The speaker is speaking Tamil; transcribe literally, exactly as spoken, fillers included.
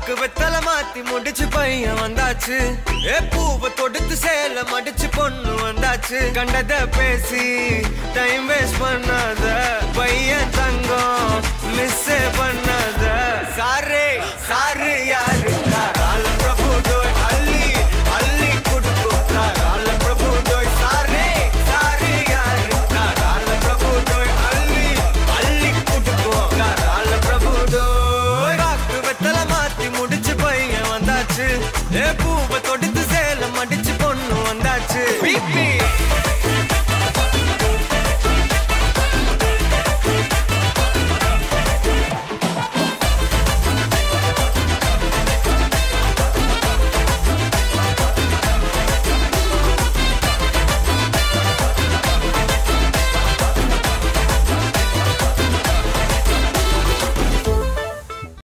பாக்கு வெத்தல மாத்தி முடிச்சு பையன் வந்தாச்சு ஏ பூவை தொடுத்து சேல மடிச்சு பொண்ணு வந்தாச்சு கண்டத பேசி டைம் வேஸ்ட் பண்ணாத